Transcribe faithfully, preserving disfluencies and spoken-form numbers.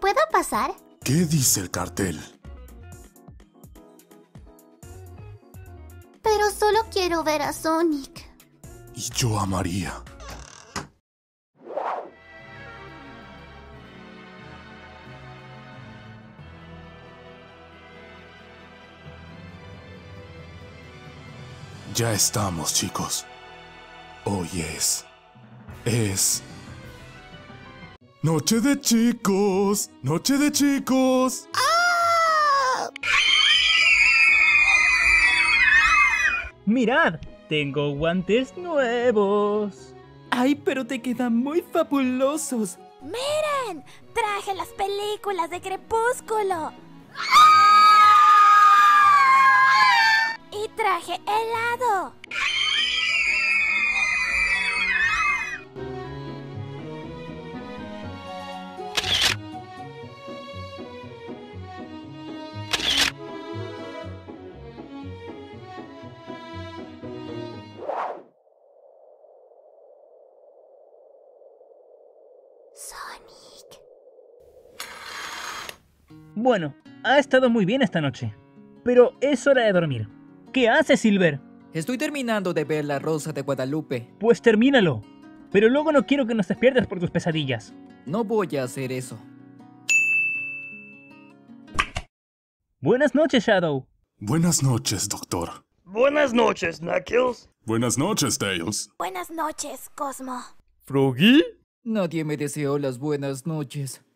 ¿Puedo pasar? ¿Qué dice el cartel? Pero solo quiero ver a Sonic. Y yo a María. Ya estamos, chicos. Hoy es... Es... Noche de chicos. Noche de chicos. ¡Ah! ¡Mirad! Tengo guantes nuevos. ¡Ay, pero te quedan muy fabulosos! ¡Miren! ¡Traje las películas de Crepúsculo! ¡Y traje helado! Sonic. Bueno, ha estado muy bien esta noche. Pero es hora de dormir. ¿Qué haces, Silver? Estoy terminando de ver La Rosa de Guadalupe. Pues termínalo. Pero luego no quiero que nos despiertes por tus pesadillas. No voy a hacer eso. Buenas noches, Shadow. Buenas noches, doctor. Buenas noches, Knuckles. Buenas noches, Tails. Buenas noches, Cosmo. ¿Froggy? Nadie me deseó las buenas noches.